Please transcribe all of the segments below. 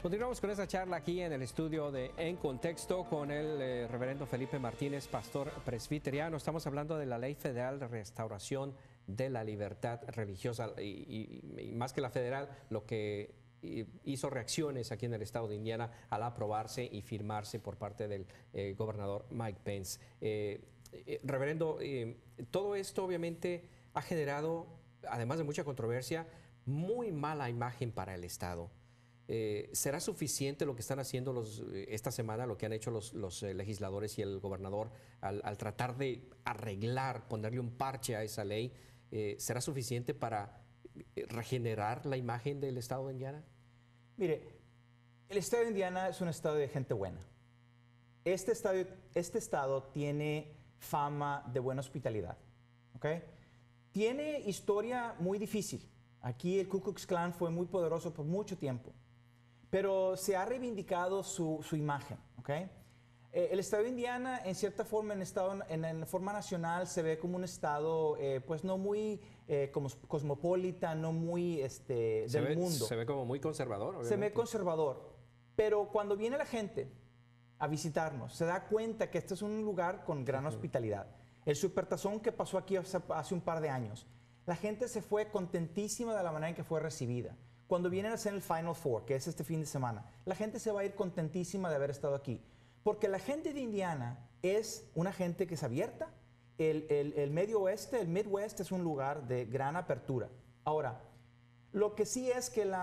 Continuamos con esta charla aquí en el estudio de En Contexto con el reverendo Felipe Martínez, pastor presbiteriano. Estamos hablando de la Ley Federal de Restauración de la Libertad Religiosa y más que la federal, lo que hizo reacciones aquí en el estado de Indiana al aprobarse y firmarse por parte del gobernador Mike Pence. Reverendo, todo esto obviamente ha generado, además de mucha controversia, muy mala imagen para el estado. ¿Será suficiente lo que están haciendo esta semana, lo que han hecho los legisladores y el gobernador al tratar de arreglar, ponerle un parche a esa ley? ¿Será suficiente para regenerar la imagen del estado de Indiana? Mire, el estado de Indiana es un estado de gente buena. Este estado tiene fama de buena hospitalidad, ¿ok? Tiene historia muy difícil. Aquí el Ku Klux Klan fue muy poderoso por mucho tiempo, pero se ha reivindicado su imagen, ¿ok? El estado de Indiana, en cierta forma, en forma nacional, se ve como un estado, pues no muy cosmopolita, no muy del mundo. Se ve como muy conservador, obviamente. Se ve conservador, pero cuando viene la gente a visitarnos, se da cuenta que este es un lugar con gran hospitalidad. El Supertazón que pasó aquí hace un par de años, la gente se fue contentísima de la manera en que fue recibida. Cuando vienen a hacer el Final Four, que es este fin de semana, la gente se va a ir contentísima de haber estado aquí. Porque la gente de Indiana es una gente que es abierta. El Medio Oeste, el Midwest, es un lugar de gran apertura. Ahora, lo que sí es que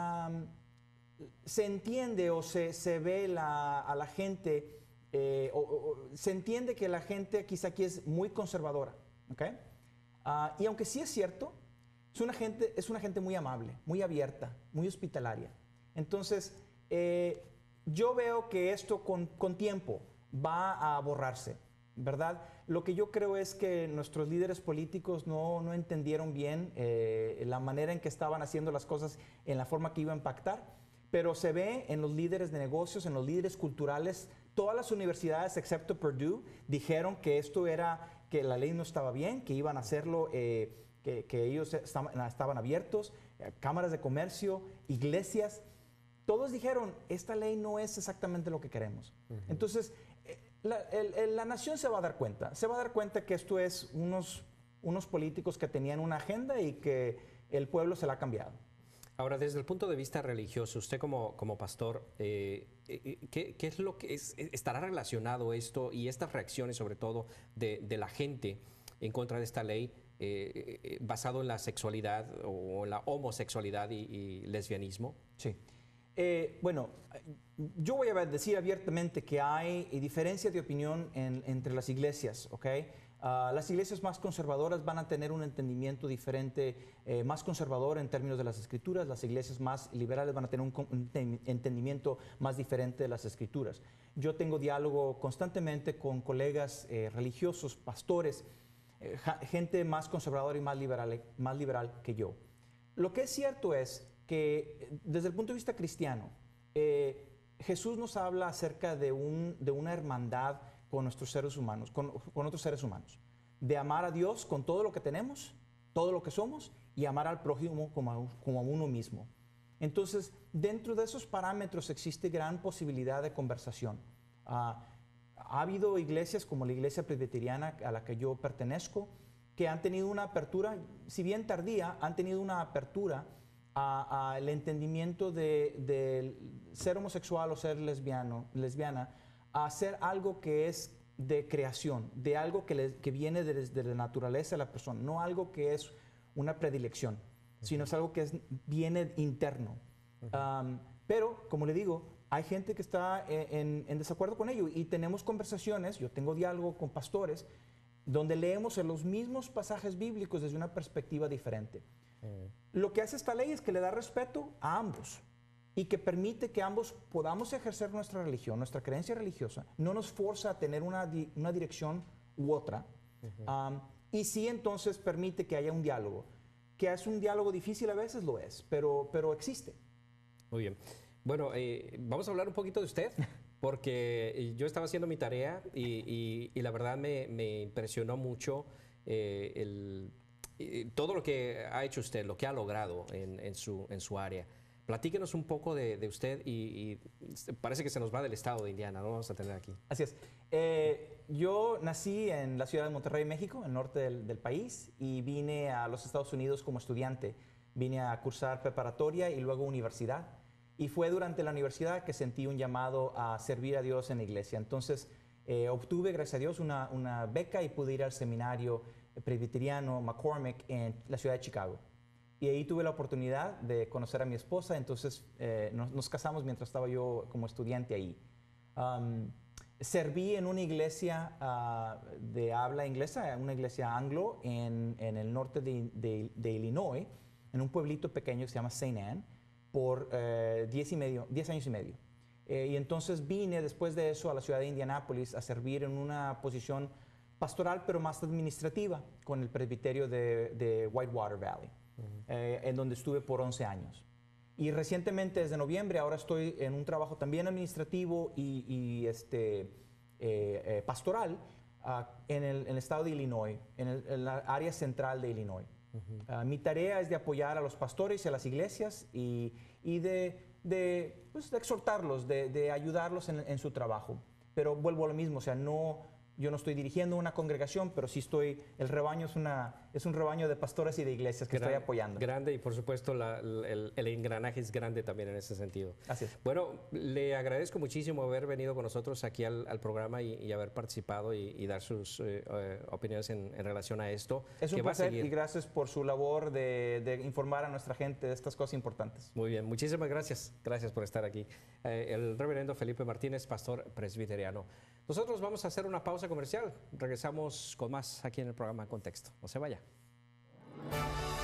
se entiende o se ve a la gente, se entiende que la gente quizá aquí es muy conservadora, ¿ok? Y aunque sí es cierto, es una gente muy amable, muy abierta, muy hospitalaria. Entonces, yo veo que esto con tiempo va a borrarse, ¿verdad? Lo que yo creo es que nuestros líderes políticos no entendieron bien la manera en que estaban haciendo las cosas, en la forma que iba a impactar, pero se ve en los líderes de negocios, en los líderes culturales. Todas las universidades, excepto Purdue, dijeron que que la ley no estaba bien, que iban a hacerlo, que ellos estaban abiertos, cámaras de comercio, iglesias. Todos dijeron, esta ley no es exactamente lo que queremos. Entonces, la nación se va a dar cuenta que esto es unos políticos que tenían una agenda y que el pueblo se la ha cambiado. Ahora, desde el punto de vista religioso, usted como pastor, ¿qué es lo que estará relacionado esto y estas reacciones, sobre todo, de la gente en contra de esta ley, basado en la sexualidad o en la homosexualidad y lesbianismo? Sí. Bueno, yo voy a decir abiertamente que hay diferencia de opinión entre las iglesias, ¿ok? Las iglesias más conservadoras van a tener un entendimiento diferente, más conservador en términos de las escrituras. Las iglesias más liberales van a tener un entendimiento más diferente de las escrituras. Yo tengo diálogo constantemente con colegas religiosos, pastores, gente más conservadora y más liberal que yo. Lo que es cierto es que desde el punto de vista cristiano, Jesús nos habla acerca de una hermandad con nuestros seres humanos, con otros seres humanos, de amar a Dios con todo lo que tenemos, todo lo que somos, y amar al prójimo como a uno mismo. Entonces, dentro de esos parámetros existe gran posibilidad de conversación. Ha habido iglesias como la iglesia presbiteriana a la que yo pertenezco, que han tenido una apertura, si bien tardía, han tenido una apertura al entendimiento de ser homosexual o ser lesbiana, a hacer algo que es de creación, de algo que viene desde la naturaleza de la persona, no algo que es una predilección, sino es algo que viene interno. Pero, como le digo, hay gente que está en desacuerdo con ello y tenemos conversaciones, yo tengo diálogo con pastores, donde leemos en los mismos pasajes bíblicos desde una perspectiva diferente. Lo que hace esta ley es que le da respeto a ambos y que permite que ambos podamos ejercer nuestra religión, nuestra creencia religiosa. No nos forza a tener una dirección u otra. Y sí, entonces permite que haya un diálogo. Que es un diálogo difícil a veces, lo es, pero existe. Muy bien. Bueno, vamos a hablar un poquito de usted, porque yo estaba haciendo mi tarea y la verdad me impresionó mucho todo lo que ha hecho usted, lo que ha logrado en su área. Platíquenos un poco de usted y parece que se nos va del estado de Indiana, ¿no? Vamos a tener aquí. Así es. Yo nací en la ciudad de Monterrey, México, en el norte del país, y vine a los Estados Unidos como estudiante. Vine a cursar preparatoria y luego universidad. Y fue durante la universidad que sentí un llamado a servir a Dios en la iglesia. Entonces, obtuve, gracias a Dios, una beca y pude ir al seminario presbiteriano McCormick en la ciudad de Chicago. Y ahí tuve la oportunidad de conocer a mi esposa, entonces nos casamos mientras estaba yo como estudiante ahí. Serví en una iglesia de habla inglesa, una iglesia anglo en el norte de Illinois, en un pueblito pequeño que se llama St. Anne, por 10 años y medio. Y entonces vine después de eso a la ciudad de Indianápolis a servir en una posición pastoral, pero más administrativa, con el presbiterio de Whitewater Valley, en donde estuve por 11 años. Y recientemente, desde noviembre, ahora estoy en un trabajo también administrativo y pastoral en el estado de Illinois, en la área central de Illinois. Mi tarea es de apoyar a los pastores y a las iglesias y de exhortarlos, de ayudarlos en su trabajo. Pero vuelvo a lo mismo, o sea, yo no estoy dirigiendo una congregación, pero sí el rebaño es un rebaño de pastores y de iglesias que estoy apoyando. Grande, y por supuesto el engranaje es grande también en ese sentido. Así es. Bueno, le agradezco muchísimo haber venido con nosotros aquí al programa y haber participado y dar sus opiniones en relación a esto. Es un placer y gracias por su labor de informar a nuestra gente de estas cosas importantes. Muy bien, muchísimas gracias. Gracias por estar aquí. El reverendo Felipe Martínez, pastor presbiteriano. Nosotros vamos a hacer una pausa comercial. Regresamos con más aquí en el programa Contexto. No se vaya.